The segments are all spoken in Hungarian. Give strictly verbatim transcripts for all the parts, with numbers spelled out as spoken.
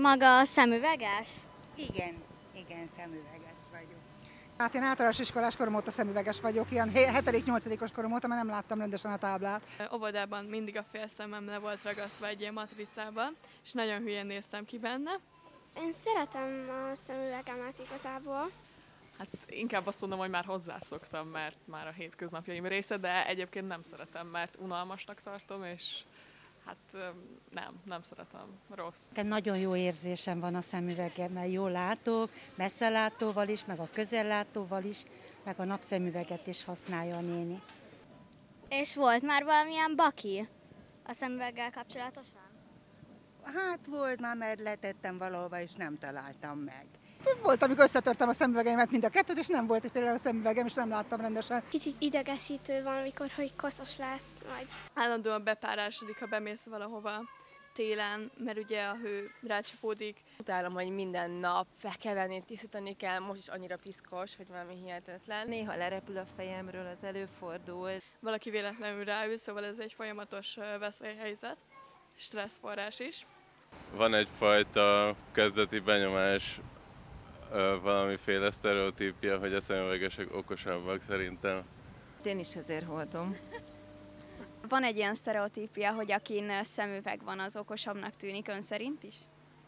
Maga szemüveges? Igen, igen, szemüveges vagyok. Hát én általános iskolás korom óta szemüveges vagyok, ilyen hetedik-nyolcadikos korom óta, mert nem láttam rendesen a táblát. Óvodában mindig a félszemem le volt ragasztva egy ilyen matricába, és nagyon hülyén néztem ki benne. Én szeretem a szemüvegemet igazából. Hát inkább azt mondom, hogy már hozzászoktam, mert már a hétköznapjaim része, de egyébként nem szeretem, mert unalmasnak tartom, és hát nem, nem szeretem, rossz. Nagyon jó érzésem van a szemüvegemmel, jól látok, messzelátóval is, meg a közellátóval is, meg a napszemüveget is használja a néni. És volt már valamilyen baki a szemüveggel kapcsolatosan? Hát volt már, mert letettem valahova, és nem találtam meg. Volt, amikor összetörtem a szemüvegeimet mind a kettőt, és nem volt itt például a szemüvegem, és nem láttam rendesen. Kicsit idegesítő van, amikor hogy koszos lesz majd. Állandóan bepárásodik, ha bemész valahova télen, mert ugye a hő rácsapódik. Utálom, hogy minden nap fel kell venni, tisztítani kell, most is annyira piszkos, hogy valami hihetetlen. Néha lerepül a fejemről, az előfordul. Valaki véletlenül ráül, szóval ez egy folyamatos veszélyhelyzet, stresszforrás is. Van egyfajta kezdeti benyomás, valamiféle sztereotípia, hogy a szemüvegesek okosabbak szerintem. Én is ezért hordom. Van egy ilyen sztereotípia, hogy akin szemüveg van, az okosabbnak tűnik, ön szerint is?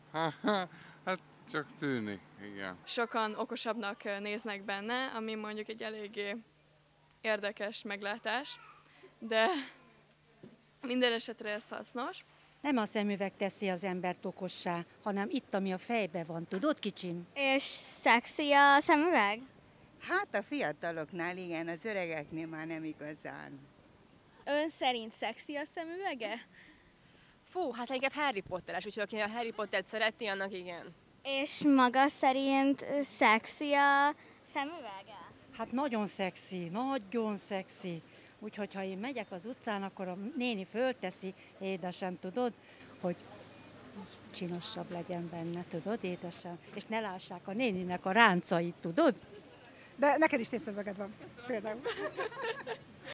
Hát csak tűnik, igen. Sokan okosabbnak néznek benne, ami mondjuk egy eléggé érdekes meglátás, de minden esetre ez hasznos. Nem a szemüveg teszi az embert okossá, hanem itt, ami a fejben van. Tudod, kicsim? És szexi a szemüveg? Hát a fiataloknál igen, az öregeknél már nem igazán. Ön szerint szexi a szemüvege? Fú, hát inkább Harry Potteres, úgyhogy aki a Harry Pottert szereti, annak igen. És maga szerint szexi a szemüvege? Hát nagyon szexi, nagyon szexi. Úgyhogy ha én megyek az utcán, akkor a néni fölteszi, édesem, tudod, hogy csinosabb legyen benne, tudod, édesem? És ne lássák a néninek a ráncait, tudod? De neked is szép szemüveged van, például.